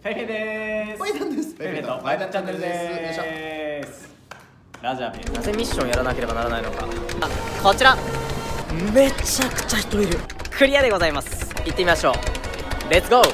フェイフェイでーす。 バイタンです。 フェイフェイとバイタンチャンネルでーす。ラジャーなぜミッションやらなければならないのか。あ、こちらめちゃくちゃ人いる。クリアでございます。行ってみましょう。レッツゴー。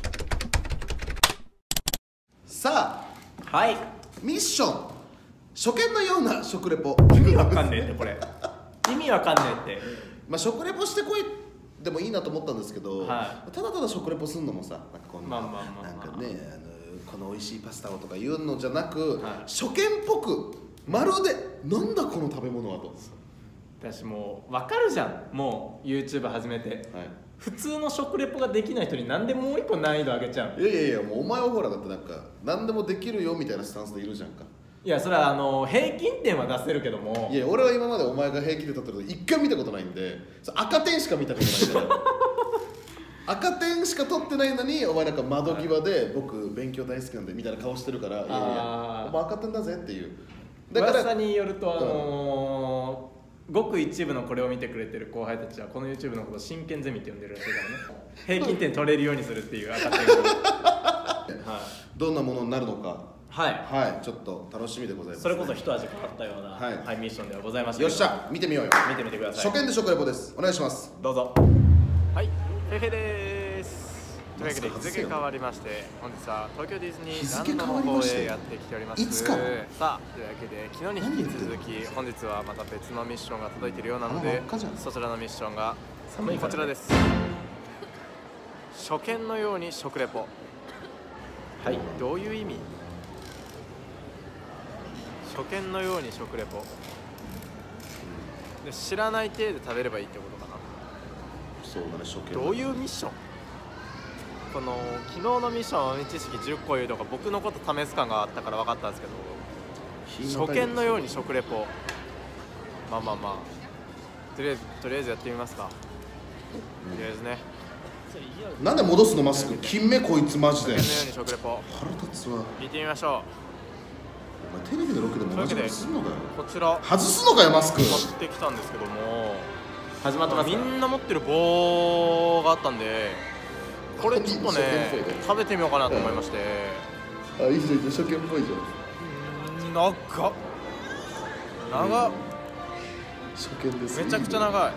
さあ、 はい。 ミッション初見のような食レポ。 意味わかんねえってこれ。意味わかんねえって。 まあ食レポしてこいでもいいなと思ったんですけど、 はただただ食レポすんのもさ、なんかこんな、 まあなんかね、この美味しいパスタをとか言うのじゃなく、 はい初見っぽくまるでなんだこの食べ物はと。 私もうわかるじゃん。もう YouTube 始めて。 はい。 普通の食レポができない人になんでもう一個難易度上げちゃう。 いやいやいや、もうお前はほらだってなんか何でもできるよみたいなスタンスでいるじゃんか。 いやそれは平均点は出せるけども。 いや俺は今までお前が平気で立ってるの一回見たことないんで、赤点しか見たことないから赤点しか取ってないのにお前なんか窓際で僕勉強大好きなんでみたいな顔してるから、いやいやお前赤点だぜっていう。だから噂によるとごく一部のこれを見てくれてる後輩たちはこの YouTube のことを真剣ゼミって呼んでるらしいからね。平均点取れるようにするっていう赤点をはい、 どんなものになるのか、 はいはい、ちょっと楽しみでございます、ね、 それこそ一味変わったような、 はいはい、ミッションではございました。 よっしゃ見てみようよ。 見てみてください。 初見で食レポです。お願いします。 どうぞ。 はい、フェイフェイでーす。というわけで日付変わりまして本日は東京ディズニーランドの方へやってきております。 いつからさあというわけで昨日に引き続き本日はまた別のミッションが届いているようなのでそちらのミッションがこちらです。初見のように食レポ。はい、どういう意味？初見のように食レポで知らない体で食べればいいってことかな。 そうだね、初見どういうミッション？この昨日のミッション知識10個言うとか僕のこと試す感があったから分かったんですけど、初見のように食レポ、まあとりあえずやってみますか。とりあえずね。 なんで戻すのマスク。金目こいつマジで。 初見のように食レポ腹立つわ。 見てみましょお前テレビのロケでも同じことすんのかよ。 う。こちら外すのかよマスク。 買ってきたんですけども、 始まってますみか。 んな持ってる棒があったんでこれちょっとね食べてみようかなと思いまして。 あ、いいじゃん、初見っぽいじゃん。 長っ初見です。 めちゃくちゃ長い。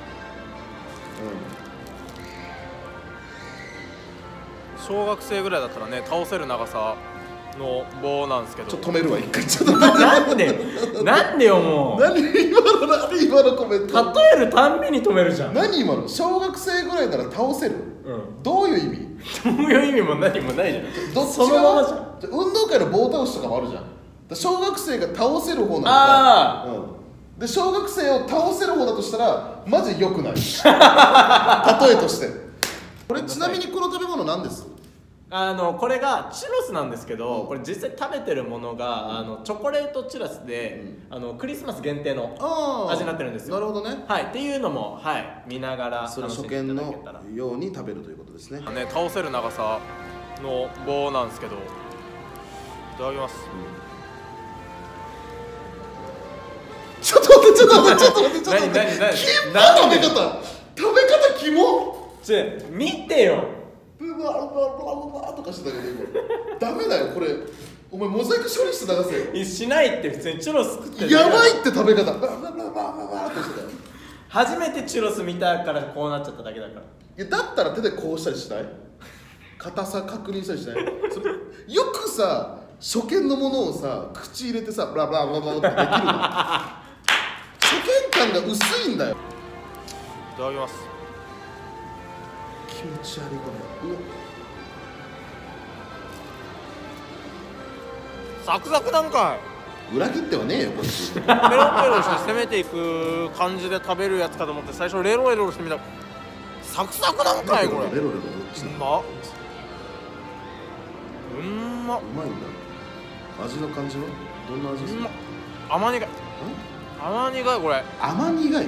小学生ぐらいだったらね倒せる長さの棒なんですけど、 ちょっと止めるわ一回。ちょっとなんでよもう。 何今のコメント。 例えるたんびに止めるじゃん。 何今の。小学生ぐらいなら倒せる。どういう意味？ どういう意味も何もないじゃん。 そのままじゃん。運動会の棒倒しとかもあるじゃん。小学生が倒せる方なのか。で小学生を倒せる方だとしたらマジ良くない。例えとして。これちなみにこの食べ物何です？ これがチュロスなんですけど、これ実際食べてるものがチョコレートチュロスで、クリスマス限定の味になってるんですよ。 なるほどね。 はい、っていうのも、はい、見ながらそれ初見のように食べるということですね。 倒せる長さの棒なんですけど、いただきます。 ちょっと待って。 何キモ食べ方キモ。 見てよ。 ブワーとかしてたけど今ダメだよこれ。お前モザイク処理して流せよ。 しないって普通にチュロス食ってる。 やばいって食べ方。バーってしてたよ。 初めてチュロス見たからこうなっちゃっただけだから。 いやだったら手でこうしたりしない？硬さ確認したりしない？それよくさ初見のものをさ口入れてさブラブラブラブラってできるの。初見感が薄いんだよ。 いただきます。 気持ち悪いこれ。 サクサクなんかい。 裏切ってはねえよこっち。 ペロペロして攻めていく感じで食べるやつかと思って最初レロレロしてみた。サクサクなんかいこれ。 レロレロどっちだ。 うまっ。 うまいんだ。味の感じはどんな味ですか？ 甘苦い。甘苦いこれ。 甘苦い。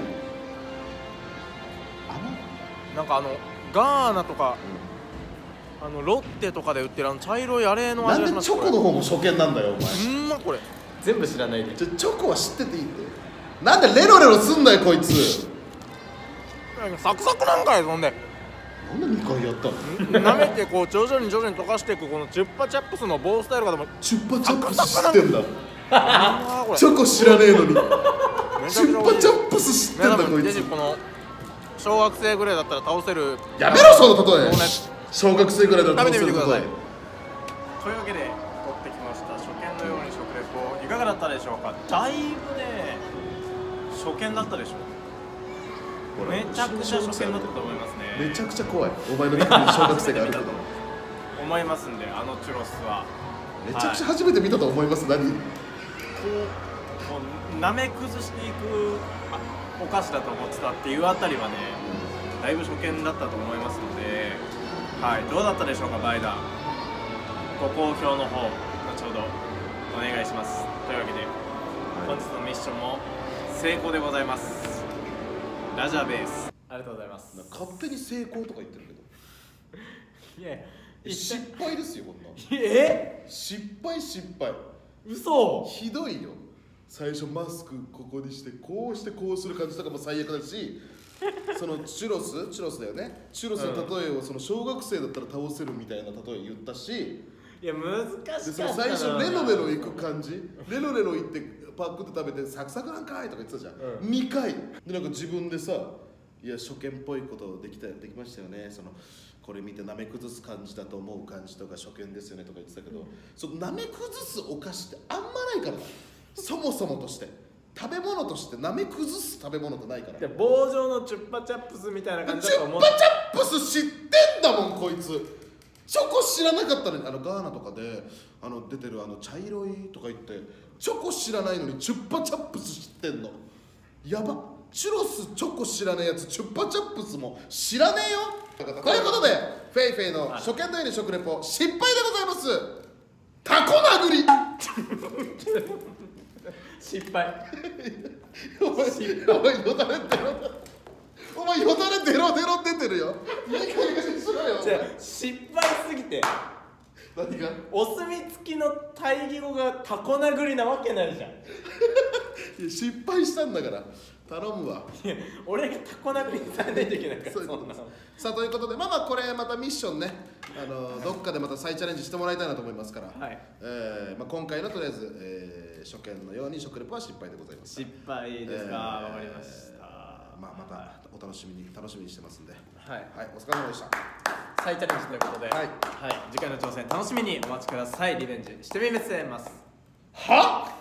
なんかガーナとか、ロッテとかで売ってる茶色いあれの味がします。 なんでチョコの方も初見なんだよお前。 これ全部知らないで。 チョコは知ってていいって。なんでレロレロすんだよこいつ。 サクサクなんかいそんで。 なんで2回やったの？ 舐めてこう徐々に溶かしていくこのチュッパチャップスの棒スタイルがでもチュッパチャップス知ってんだ。 これチョコ知らねえのにめちゃチュッパくちゃ美味しいチャップス知ってんだこいつ。 この小学生ぐらいだったら倒せる。 やめろその例え。 もうね小学生ぐらいだったら食べてみてください。 例え。 というわけで取ってきました初見のように食レポいかがだったでしょうか。だいぶね初見だったでしょ。めちゃくちゃ初見だったと思いますね。 めちゃくちゃ怖い。お前の見た目に小学生があるけど。 思いますんで、あのチュロスはめちゃくちゃ初めて見たと思います。何？ こう舐め崩していくお菓子だと思ってたっていうあたりはね、だいぶ初見だったと思いますので、はい、どうだったでしょうか。バイダーご好評の方後ほどお願いします。というわけで、本日のミッションも成功でございます。ラジャーベースありがとうございます。 勝手に成功とか言ってるけど。 いや失敗ですよこんな。失敗。 嘘。 ひどいよ。最初マスクここにしてこうする感じとかも最悪だし、そのチュロスだよね。チュロスの例えをその小学生だったら倒せるみたいな例え言ったし、 いや難しかったな。 でその最初レロ行く感じ、レロ行ってパックって食べてサクサクなんかいとか言ってたじゃん、2回でなんか自分でさ、いや初見っぽいことできましたよね、そのこれ見て舐め崩す感じだと思う感じとか初見ですよねとか言ってたけど、その舐め崩すお菓子ってあんまないからな。そもそもとして食べ物として舐め崩す食べ物ってないから。 棒状のチュッパチャップスみたいな感じだと思う。 チュッパチャップス知ってんだもんこいつ。チョコ知らなかったのに、ガーナとかで出てる茶色いとか言ってチョコ知らないのにチュッパチャップス知ってんのやば。チュロスチョコ知らねえやつチュッパチャップスも知らねえよ。ということでフェイフェイの初見のように食レポ失敗でございます。タコ殴り失敗。 お前よだれ出ろ。お前よだれデロ出てるよ。いい加減にしろよ。 失敗すぎて何がお墨付きの対義語がタコ殴りなわけないじゃん。 いや失敗したんだから頼むわ。 いや俺がタコ殴りにされないといけないから。 そういうことです。さあということでこれまたミッションね、どっかでまた再チャレンジしてもらいたいなと思いますから、 はい、 今回のとりあえず、初見のように食レポは失敗でございます。 失敗ですか。わかりました。 またお楽しみにしてますんで、 はい、 お疲れ様でした。 再チャレンジということで、次回の挑戦楽しみにお待ちください。リベンジしてみます。 は